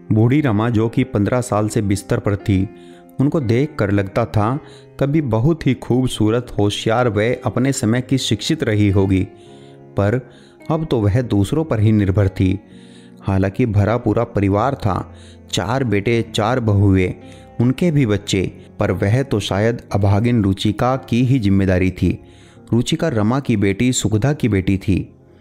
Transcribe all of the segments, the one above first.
बूढ़ी रमा जो कि 15 साल से बिस्तर पर थी, उनको देख कर लगता था कभी बहुत ही खूबसूरत, होशियार व अपने समय की शिक्षित रही होगी, पर अब तो वह दूसरों पर ही निर्भर थी। हालांकि भरा पूरा परिवार था, 4 बेटे 4 बहुएं, उनके भी बच्चे, पर वह तो शायद अभागिन रुचिका की ही जिम्मेदारी थी। रुचिका रमा की बेटी सुखदा की बेटी थी।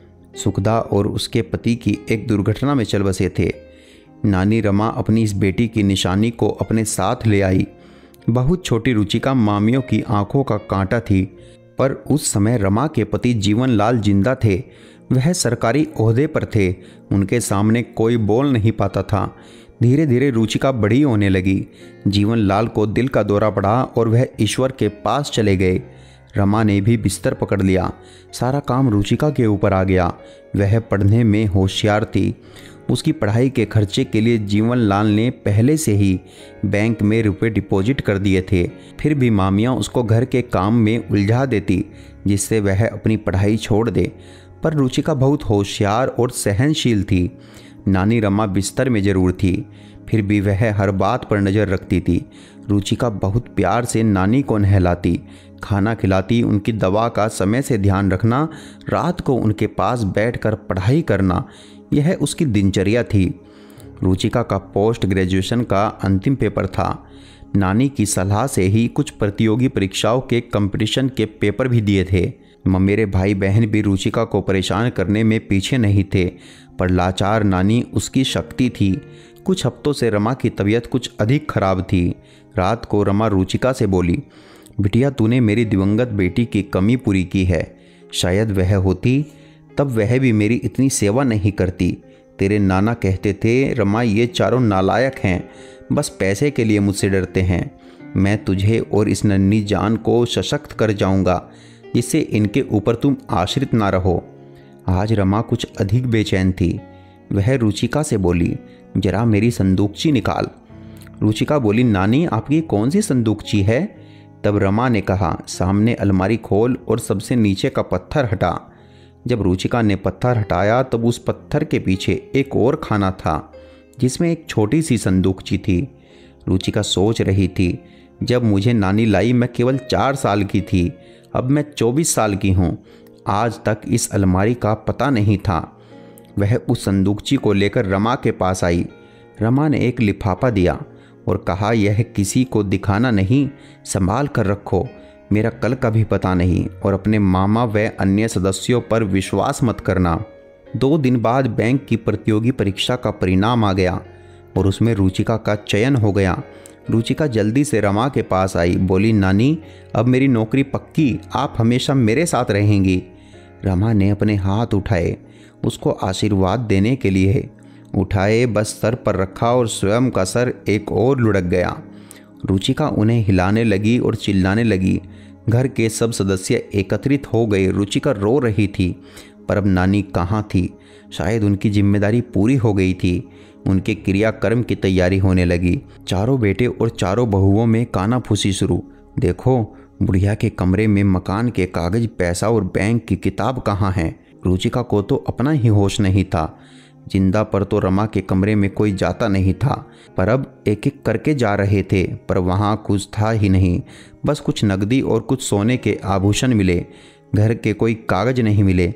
सुखदा और उसके पति की एक दुर्घटना में चल बसे थे। नानी रमा अपनी इस बेटी की निशानी को अपने साथ ले आई। बहुत छोटी रुचिका मामियों की आंखों का कांटा थी, पर उस समय रमा के पति जीवन लाल जिंदा थे। वह सरकारी ओहदे पर थे, उनके सामने कोई बोल नहीं पाता था। धीरे धीरे रुचिका बड़ी होने लगी। जीवन लाल को दिल का दौरा पड़ा और वह ईश्वर के पास चले गए। रमा ने भी बिस्तर पकड़ लिया। सारा काम रुचिका के ऊपर आ गया। वह पढ़ने में होशियार थी। उसकी पढ़ाई के खर्चे के लिए जीवन लाल ने पहले से ही बैंक में रुपए डिपॉजिट कर दिए थे। फिर भी मामियाँ उसको घर के काम में उलझा देती, जिससे वह अपनी पढ़ाई छोड़ दे। पर रुचिका बहुत होशियार और सहनशील थी। नानी रमा बिस्तर में जरूर थी, फिर भी वह हर बात पर नज़र रखती थी। रुचिका बहुत प्यार से नानी को नहलाती, खाना खिलाती, उनकी दवा का समय से ध्यान रखना, रात को उनके पास बैठकर पढ़ाई करना, यह उसकी दिनचर्या थी। रुचिका का पोस्ट ग्रेजुएशन का अंतिम पेपर था। नानी की सलाह से ही कुछ प्रतियोगी परीक्षाओं के कंपटीशन के पेपर भी दिए थे। मेरे भाई बहन भी रुचिका को परेशान करने में पीछे नहीं थे, पर लाचार नानी उसकी शक्ति थी। कुछ हफ्तों से रमा की तबीयत कुछ अधिक खराब थी। रात को रमा रुचिका से बोली, बिटिया तूने मेरी दिवंगत बेटी की कमी पूरी की है। शायद वह होती तब वह भी मेरी इतनी सेवा नहीं करती। तेरे नाना कहते थे, रमा ये चारों नालायक हैं, बस पैसे के लिए मुझसे डरते हैं। मैं तुझे और इस नन्ही जान को सशक्त कर जाऊंगा, जिससे इनके ऊपर तुम आश्रित ना रहो। आज रमा कुछ अधिक बेचैन थी। वह रुचिका से बोली, जरा मेरी संदूकची निकाल। रुचिका बोली, नानी आपकी कौन सी संदूकची है? तब रमा ने कहा, सामने अलमारी खोल और सबसे नीचे का पत्थर हटा। जब रुचिका ने पत्थर हटाया तब उस पत्थर के पीछे एक और खाना था, जिसमें एक छोटी सी संदूकची थी। रुचिका सोच रही थी, जब मुझे नानी लाई मैं केवल 4 साल की थी, अब मैं 24 साल की हूँ। आज तक इस अलमारी का पता नहीं था। वह उस संदूकची को लेकर रमा के पास आई। रमा ने एक लिफाफा दिया और कहा, यह किसी को दिखाना नहीं, संभाल कर रखो। मेरा कल का भी पता नहीं, और अपने मामा व अन्य सदस्यों पर विश्वास मत करना। 2 दिन बाद बैंक की प्रतियोगी परीक्षा का परिणाम आ गया और उसमें रुचिका का चयन हो गया। रुचिका जल्दी से रमा के पास आई, बोली, नानी अब मेरी नौकरी पक्की, आप हमेशा मेरे साथ रहेंगी। रमा ने अपने हाथ उठाए, उसको आशीर्वाद देने के लिए उठाए, बस सर पर रखा और स्वयं का सर एक और लुढ़क गया। रुचिका उन्हें हिलाने लगी और चिल्लाने लगी। घर के सब सदस्य एकत्रित हो गए। रुचिका रो रही थी, पर अब नानी कहाँ थी? शायद उनकी जिम्मेदारी पूरी हो गई थी। उनके क्रियाकर्म की तैयारी होने लगी। चारों बेटे और चारों बहुओं में कानाफूसी शुरू। देखो, बुढ़िया के कमरे में मकान के कागज, पैसा और बैंक की किताब कहाँ हैं? रुचिका को तो अपना ही होश नहीं था। जिंदा पर तो रमा के कमरे में कोई जाता नहीं था, पर अब एक एक करके जा रहे थे, पर वहाँ कुछ था ही नहीं। बस कुछ नकदी और कुछ सोने के आभूषण मिले, घर के कोई कागज नहीं मिले।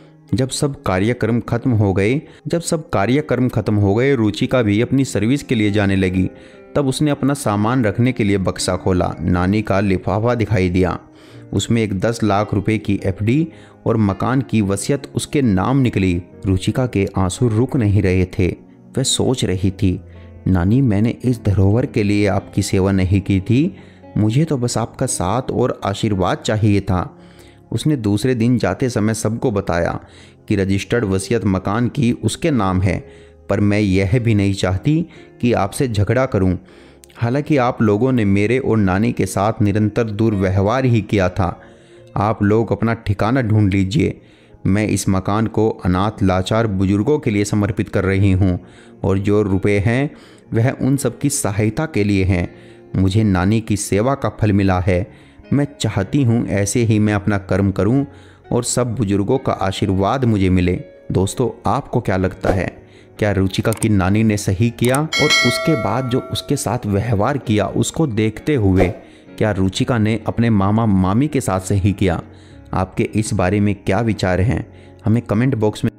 जब सब कार्यक्रम खत्म हो गए, रुचिका भी अपनी सर्विस के लिए जाने लगी। तब उसने अपना सामान रखने के लिए बक्सा खोला। नानी का लिफाफा दिखाई दिया। उसमें एक 10 लाख रुपए की एफडी और मकान की वसीयत उसके नाम निकली। रुचिका के आंसू रुक नहीं रहे थे। वह सोच रही थी, नानी मैंने इस धरोहर के लिए आपकी सेवा नहीं की थी, मुझे तो बस आपका साथ और आशीर्वाद चाहिए था। उसने दूसरे दिन जाते समय सबको बताया कि रजिस्टर्ड वसीयत मकान की उसके नाम है, पर मैं यह भी नहीं चाहती कि आपसे झगड़ा करूं। हालांकि आप लोगों ने मेरे और नानी के साथ निरंतर दुर्व्यवहार ही किया था। आप लोग अपना ठिकाना ढूंढ लीजिए। मैं इस मकान को अनाथ लाचार बुजुर्गों के लिए समर्पित कर रही हूँ, और जो रुपए हैं वह उन सब की सहायता के लिए हैं। मुझे नानी की सेवा का फल मिला है। मैं चाहती हूँ ऐसे ही मैं अपना कर्म करूँ और सब बुजुर्गों का आशीर्वाद मुझे मिले। दोस्तों, आपको क्या लगता है? क्या रुचिका की नानी ने सही किया? और उसके बाद जो उसके साथ व्यवहार किया उसको देखते हुए क्या रुचिका ने अपने मामा मामी के साथ सही किया? आपके इस बारे में क्या विचार हैं? हमें कमेंट बॉक्स में